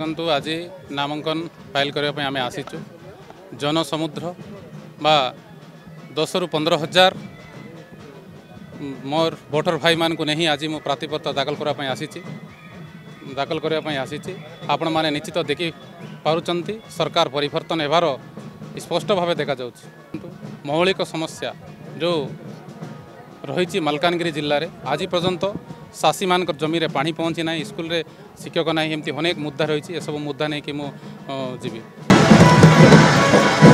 ଦେଖନ୍ତୁ ଆଜି ନାମାଙ୍କନ ଫାଇଲ୍ କରିବା ପାଇଁ ଆମେ ଆସିଛୁ। जनसमुद्र बा 10 ରୁ 15,000 मोर भोटर भाई मान को नहीं आज मु प्रार्थीपत्र दाखल करने आसी आपण मैंने निश्चित देखि पारुचंती सरकार परिवर्तन हेबार स्पष्ट भाव देखा जाउछि। मौलिक समस्या जो रही मालकानगिरी जिले में आज पर्यंत चाषी मान जमी में पानी पहुँची ना, स्कूल रे शिक्षक ना, एमती अनेक मुद्दा रही सब मुद्दा नहीं कि मुझे